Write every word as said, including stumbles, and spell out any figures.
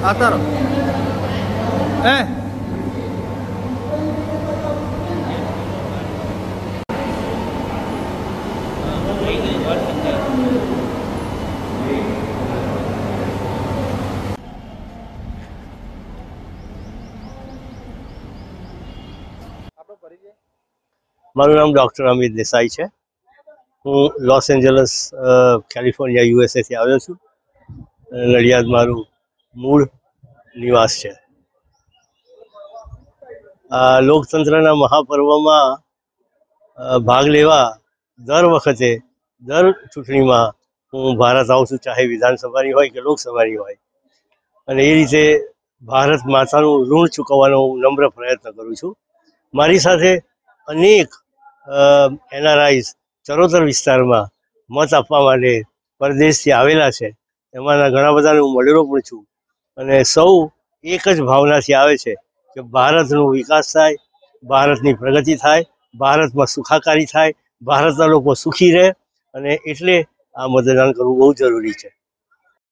आता रहो ए મારું નામ ડૉક્ટર અમિત દેસાઈ છે. હું લોસ એન્જલસ કેલિફોર્નિયા યુએસએથી આવ્યો છું. નડિયાદ મારું મૂળ નિવાસ છે. આ લોકતંત્રના મહાપર્વમાં ભાગ લેવા દર વખતે દર ચૂંટણીમાં હું ભારત આવું છું, ચાહે વિધાનસભાની હોય કે લોકસભાની હોય, અને એ રીતે ભારત માતાનું ઋણ ચૂકવવાનો હું નમ્ર પ્રયત્ન કરું છું. મારી સાથે અનેક એનઆરઆઈઝ ચરોતર વિસ્તારમાં મત આપવા માટે પરદેશથી આવેલા છે. એમાંના ઘણા બધાને હું મળેલો પણ છું, અને સૌ એક જ ભાવનાથી આવે છે કે ભારતનો વિકાસ થાય, ભારતની પ્રગતિ થાય, ભારતમાં સુખાકારી થાય, ભારતના લોકો સુખી રહે, અને એટલે આ મતદાન કરવું બહુ જરૂરી છે.